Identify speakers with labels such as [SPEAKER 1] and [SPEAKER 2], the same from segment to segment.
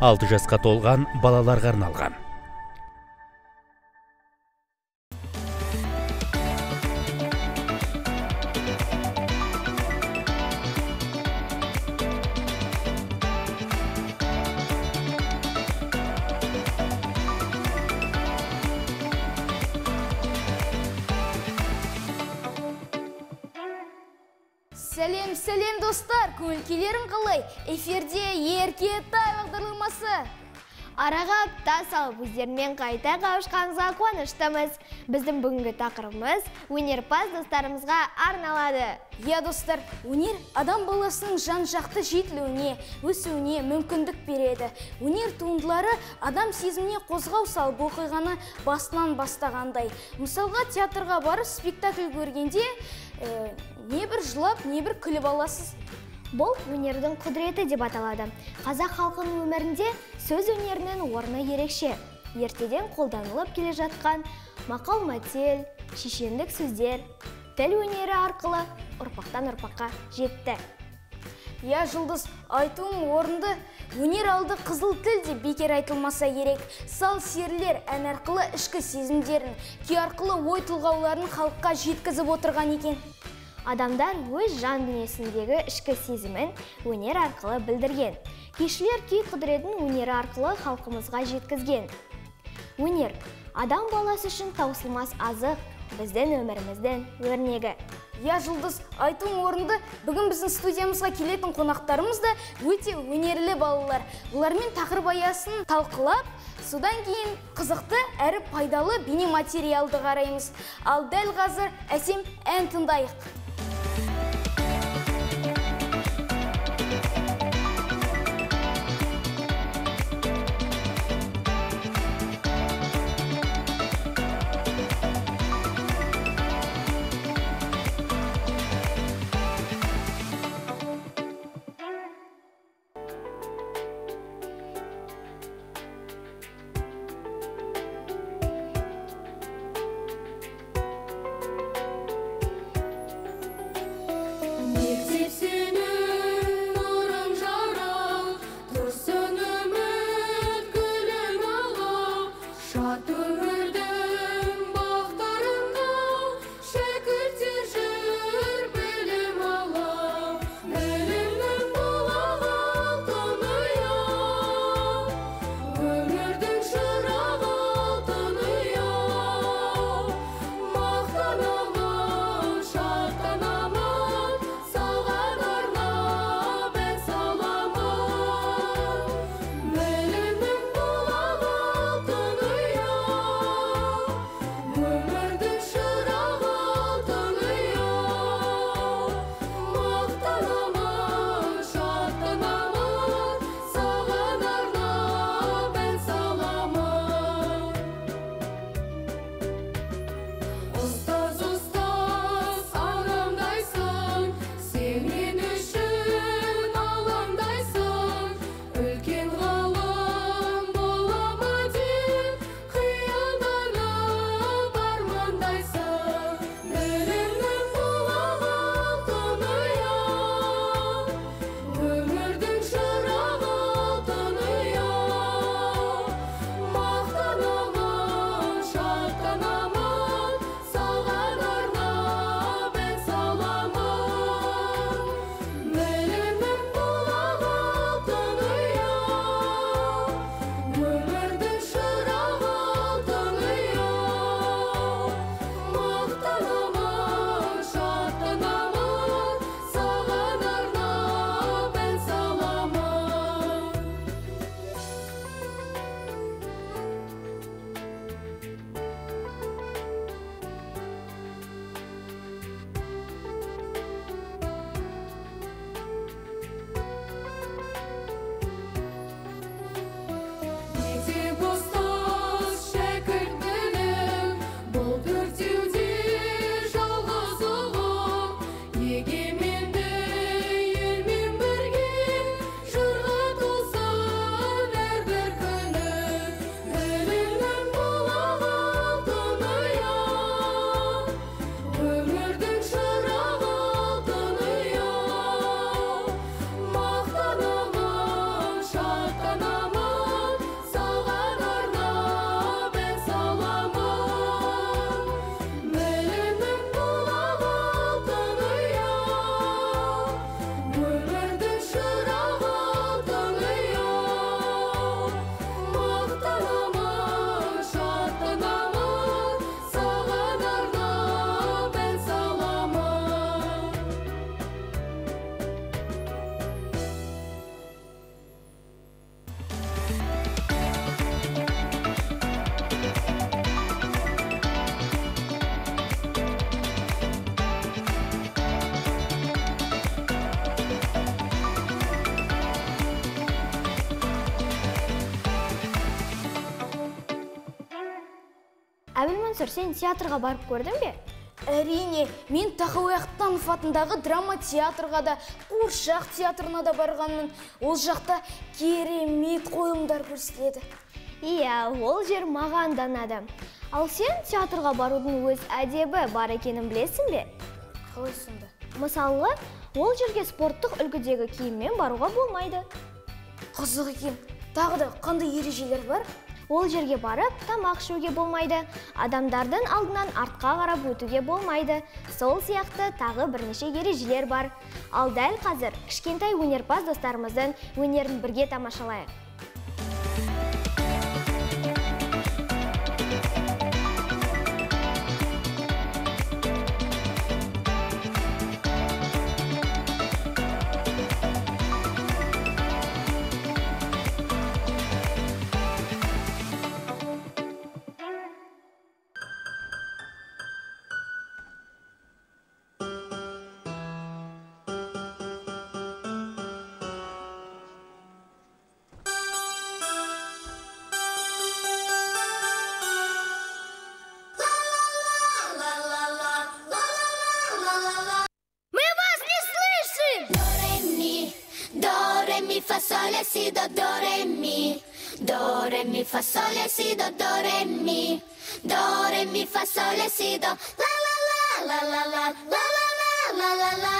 [SPEAKER 1] 6 жасқа толған балаларға арналған.
[SPEAKER 2] Сәлем достар, көңіл-күйлерің қалай? Эфирде Еркетай бағдарламасы.
[SPEAKER 3] Араға апта салып өздерімен қайта қауышқаныңызға қуаныштымыз. Біздің бүгінгі тақырыбымыз өнерпаз достарымызға арналады.
[SPEAKER 2] Иә достар, өнер адам баласының жан-жақты жетілуіне, өсуіне мүмкіндік береді. Өнер туындылары адам сезіміне қозғау салып оқиғаны басынан бастағандай. Мысалға, театрға барып спектакль көргенде не бір жылап, не бір күліп аласыз.
[SPEAKER 3] Бұл өнердің құдіреті деп аталады. Қазақ халқының өмірінде сөз өнерінің орны ерекше. Ертеден қолданылып келе жатқан мақал-мәтел, шешендік сөздер, тіл өнері арқылы ұрпақтан ұрпаққа жетті.
[SPEAKER 2] Я жұлдыз, айтуым орынды, өнер алды қызыл тіл деп бекер айтылмаса керек. Сал серілер ән арқылы ішкі сезімдерін, күй арқылы ой тұлғауларын халыққа жеткізіп отырған екен.
[SPEAKER 3] Адамдар өз жан дүниесіндегі ішкі сезімін өнер арқылы білдірген. Күйшілер күй құдіретін өнері арқылы халқымызға жеткізген. Өнер адам баласы үшін таусылмас азық, біздің өміріміздің өрнегі.
[SPEAKER 2] Я жұлдыз, айтуым орынды, бүгін біздің студиямызға келетін қонақтарымыз да өте өнерлі балалар. Олармен тақырып аясын талқылап, содан кейін қызықты әрі пайдалы бейнематериалды қараймыз. Ал дәл қазір әсем ән тыңдайық.
[SPEAKER 3] Әбілмансұр, сен театрға барып көрдің бе?
[SPEAKER 2] Әрине, мен Тахауи Ахтанов атындағы драма театрға да, Қуыршақ театрына да барғанмын. Ол жақта керемет қойылымдар көрсетіледі.
[SPEAKER 3] Иә, ол жер маған да ұнады. Ал сен театрға барудың өз әдебі бар екенін білесің бе?
[SPEAKER 2] Қалай сонда?
[SPEAKER 3] Мысалы, ол жерге спорттық үлгідегі киіммен баруға болмайды.
[SPEAKER 2] Қызық екен. Тағы да қандай ережелер бар?
[SPEAKER 3] Ол жерге барып, тамақ ішуге болмайды. Адамдардың алдынан артқа қарап өтуге болмайды. Сол сияқты тағы бірнеше ережелер бар. Ал дәл қазір кішкентай өнерпаз достарымыздың өнерін бірге тамашалайық.
[SPEAKER 4] Fa sol si do re mi, do re mi fa sol si do re mi, do re mi fa sol si do la la la la la la la la la la.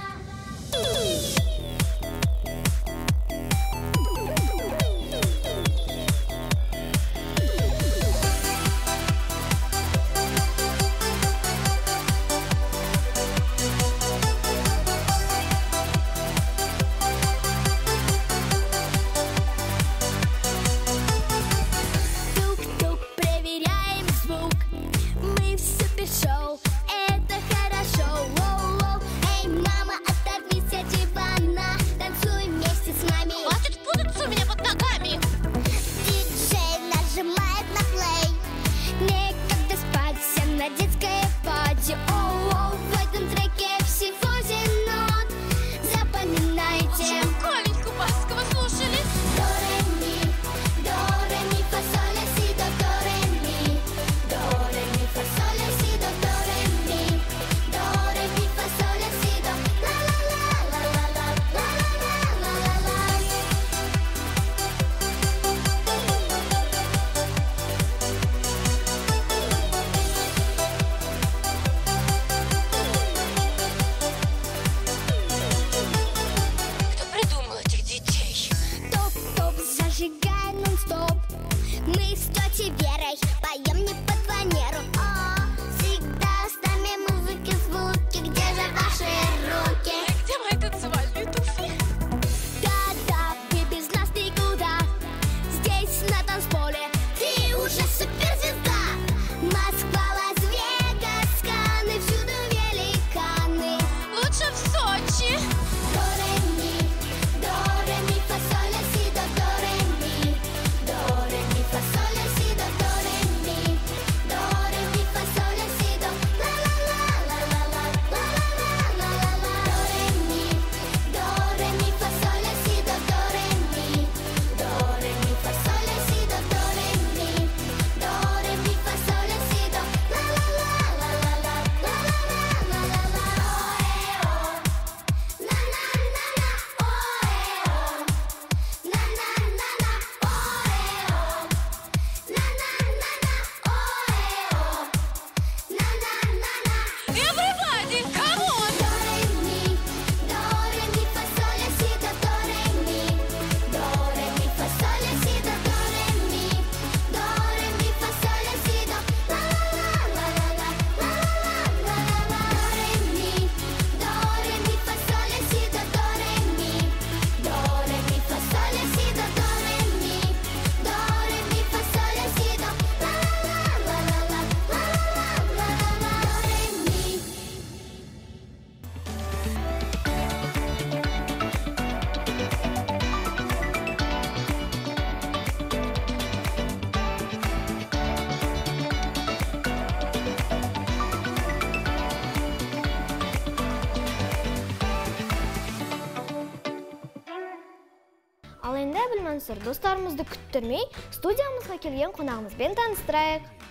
[SPEAKER 3] Ал енді Әбілмансұр, достарымызды күттірмей, студиямызға келген қонағымызбен таныстырайық.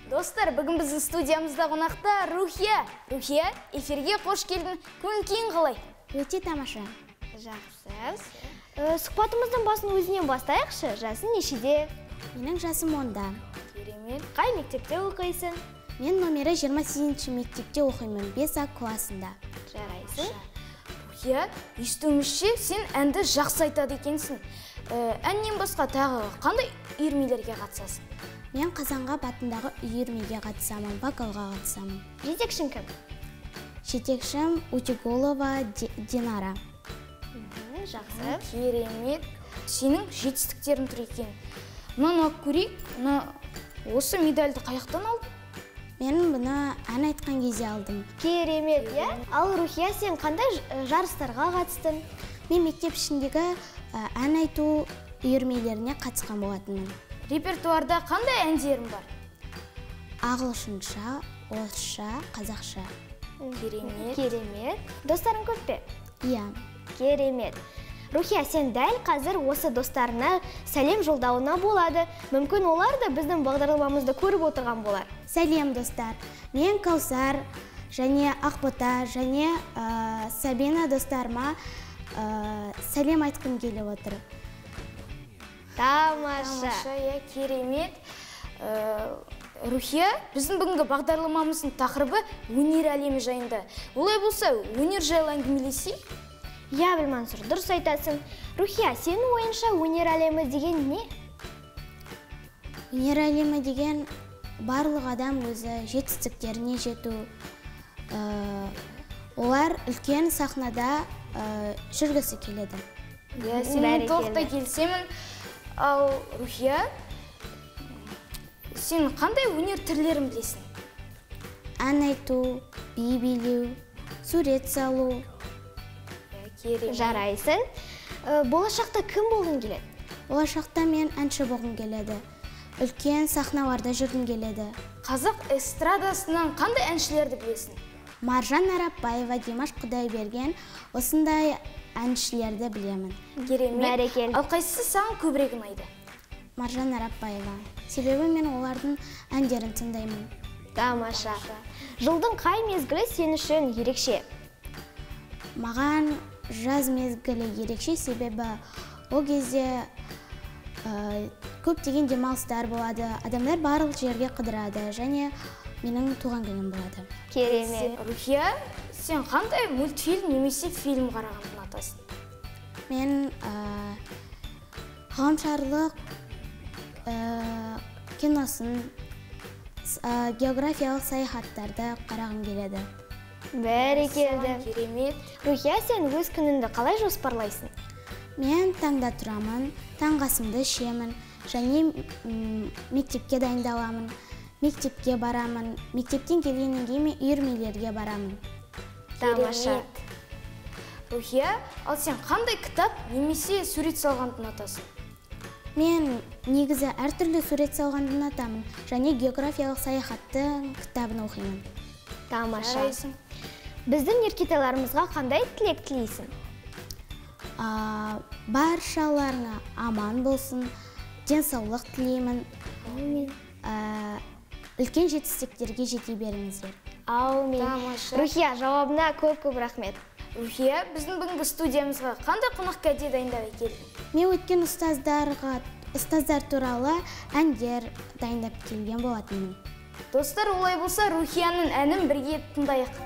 [SPEAKER 2] Достар, бүгін біздің студиямызда қонақта Рухия. Рухия, эфирге қош келдің. Көңіл-күйің қалай?
[SPEAKER 3] Өте тамаша.
[SPEAKER 2] Жақсы.
[SPEAKER 3] Сұхбатымыздың басын өзінен бастайықшы. Жасың нешеде?
[SPEAKER 5] Менің жасым 10-да.
[SPEAKER 2] Керемет.
[SPEAKER 3] Қай мектепте оқисың?
[SPEAKER 5] Мен номері 28 мектепте оқимын, 5А классында.
[SPEAKER 3] Жарайсың.
[SPEAKER 2] Рухия, естуімізше сен әнді жақсы айтады екенсің. Әннен басқа тағы қандай үйірмелерге қатысасың?
[SPEAKER 5] Мен Қазанғап атындағы үйірмеге қатысамын, вокалға қатысамын.
[SPEAKER 3] Жетекшің кім?
[SPEAKER 5] Жетекшім Утигулова Динара.
[SPEAKER 3] Жақсы.
[SPEAKER 2] Керемет. Сенің жетістіктерің тұр екен. Мұны көрейік. Осы медальді қаяқтан алдың?
[SPEAKER 5] Мен бұны ән айтқан кезде алдым.
[SPEAKER 3] Керемет, иә? Ал Рухия, сен қандай жарыстарға қатыстың?
[SPEAKER 5] Мен мектеп ішіндегі ән айту үйірмелеріне қатысқан болатынмын.
[SPEAKER 2] Репертуарда қандай әндерің бар?
[SPEAKER 5] Ағылшынша, орысша, қазақша.
[SPEAKER 3] Керемет. Достарың көп пе?
[SPEAKER 5] Иә.
[SPEAKER 3] Керемет. Рухия, сен дәл қазір осы достарына сәлем жолдауына болады. Мүмкін олар да біздің бағдарламамызды көріп отырған болар.
[SPEAKER 5] Сәлем, достар. Мен Каусар және Ақбота және Сабина достарыма сәлем айтқым келіп отыр.
[SPEAKER 3] Тамаша.
[SPEAKER 2] Керемет. Рухия, біздің бүгінгі бағдарламамыздың тақырыбы өнер әлемі жайында. Олай болса, өнер жайлы әңгімелесейік?
[SPEAKER 3] Иә, Білмансұр, дұрыс айтасың. Рухия, сенің ойынша өнер әлемі деген не?
[SPEAKER 5] Өнер әлемі деген барлық адам өзі жетістіктеріне жету. Олар үлкен сахнада жүргісі келеді.
[SPEAKER 2] Сенің толықтай келісемін. Ал Рухия, сен қандай өнер түрлерін білесің?
[SPEAKER 5] Ән айту, би билеу, сурет салу.
[SPEAKER 3] Жарайсың. Болашақта кім болғың келеді?
[SPEAKER 5] Болашақта мен әнші болғым келеді. Үлкен сахналарда жүргім келеді.
[SPEAKER 2] Қазақ эстрадасынан қандай әншілерді білесің?
[SPEAKER 5] Маржан Арапбаева, Димаш Құдайберген, осындай әншілерді білемін.
[SPEAKER 2] Керемет. Ал қайсысы саған көбірек ұнайды?
[SPEAKER 5] Маржан Арапбаева. Себебі мен олардың әндерін тыңдаймын.
[SPEAKER 3] Тамаша. Жылдың қай мезгілі сен үшін ерекше?
[SPEAKER 5] Маған жаз мезгілі ерекше, себебі ол кезде көптеген демалыстар болады, адамдар барлық жерге қыдырады және менің туған күнім болады.
[SPEAKER 3] Керемет.
[SPEAKER 2] Рухия, сен қандай мультфильм немесе фильм қарағанды ұнатасың?
[SPEAKER 5] Мен ғаламшарлық киносын, географиялық саяхаттарды қарағым келеді.
[SPEAKER 3] Бәрекелді.
[SPEAKER 2] Керемет.
[SPEAKER 3] Рухия, сен өз күніңді қалай жоспарлайсың?
[SPEAKER 5] Мен таңда тұрамын, таңғасымды ішемін және мектепке дайындаламын. Мектепке барамын. Мектептен келгеннен кейін мен үйірмелерге барамын.
[SPEAKER 3] Тамаша.
[SPEAKER 2] Рухия, ал сен қандай кітап немесе сурет салғанды ұнатасың?
[SPEAKER 5] Мен негізі әртүрлі сурет салғанды ұнатамын және географиялық саяхаттың кітабын оқимын.
[SPEAKER 3] Тамаша. Біздің еркетайларымызға қандай тілек тілейсің?
[SPEAKER 5] Баршаларыңа аман болсын, денсаулық тілеймін. Үлкен жетістіктерге жете беріңіздер.
[SPEAKER 3] Аумин.
[SPEAKER 2] Тамаша.
[SPEAKER 3] Рухия, жауабына көп рахмет.
[SPEAKER 2] Рухия, біздің бүгінгі студиямызға қандай қонақ кәде дайындап келдің?
[SPEAKER 5] Мен өткен ұстаздар туралы әндер дайындап келген болатынмын.
[SPEAKER 2] Достар, олай болса, Рухияның әнін бірге тыңдайық.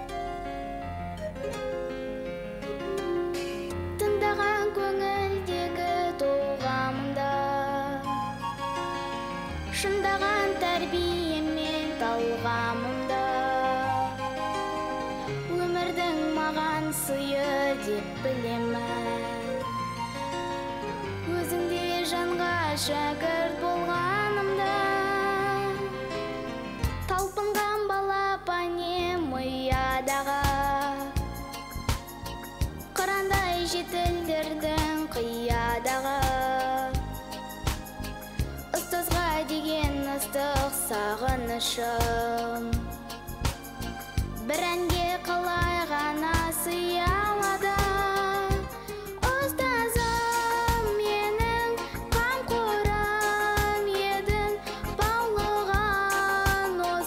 [SPEAKER 4] Тыңдаған көңілдегі толғамында, шындаған тәрбиемен талғамында, өмірдің маған сыйы деп білемін. Өзіңде жанға шәкірт болғанымда, талпынған балапанем ұядағы, қырандай жетілдірдің қиядағы, ұстазға деген ыстық сағынышым, бір әнге қалай ғана сыя алады. Ұстазым менің қамқорым едің, баулыған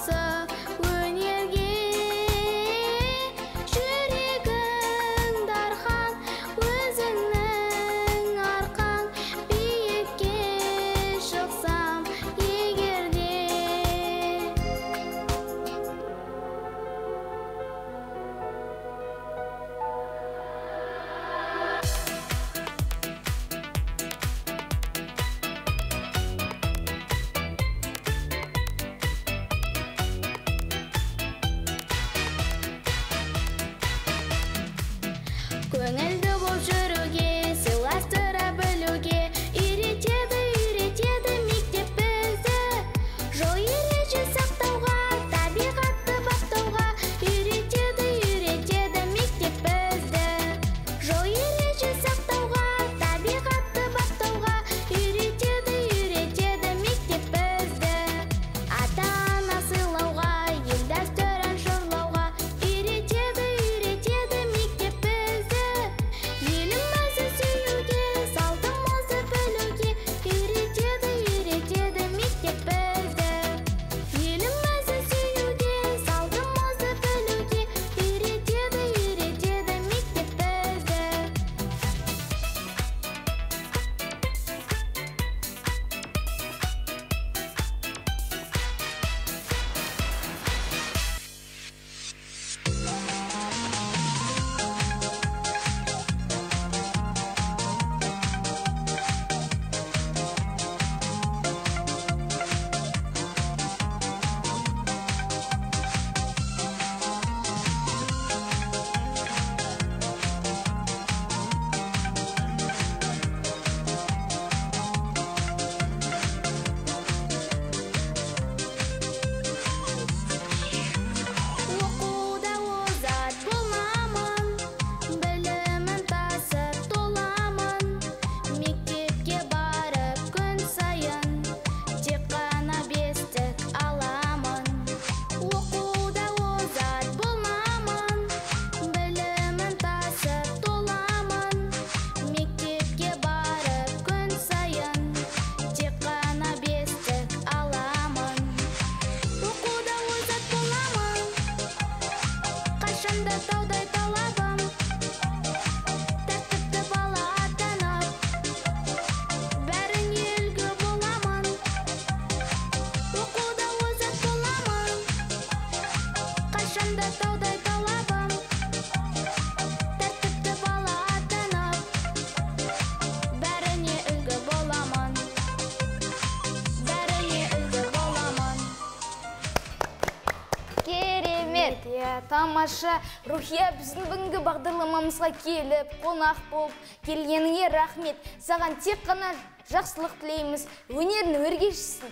[SPEAKER 2] тамаша. Рухия, біздің бүгінгі бағдарламамызға келіп, қонақ болып, келгеніңе рахмет. Саған тек қана жақсылық тілейміз. Өнерін өрге жүрсін.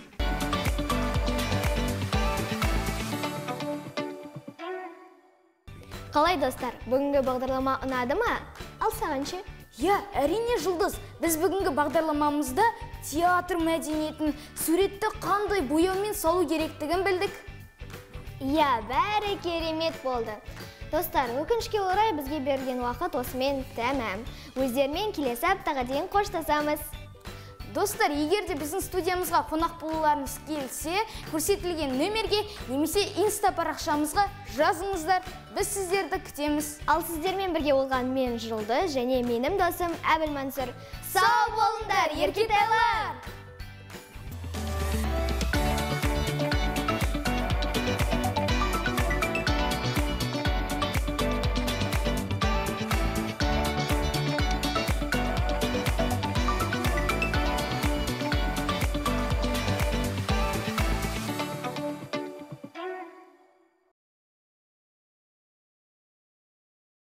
[SPEAKER 3] Қалай достар, бүгінгі бағдарлама ұнады ма? Ал саған ше?
[SPEAKER 2] Әрине Жұлдыз, біз бүгінгі бағдарламамызда театр мәдениетін, суретті қандай бояумен салу керектігін білдік.
[SPEAKER 3] Бәрі керемет болды. Достар, өкінішке орай бізге берілген уақыт осымен тәмам. Өздерімен келесі аптаға дейін қоштасамыз.
[SPEAKER 2] Достар, егер де біздің студиямызға қонақ болуларыңыз келсе, көрсетілген нөмерге немесе инста парақшамызға жазыңыздар. Біз сіздерді күтеміз.
[SPEAKER 3] Ал сіздермен бірге болған мен Жұлдыз және менің досым Әбіл Мансұр. Сау болыңдар, еркетай!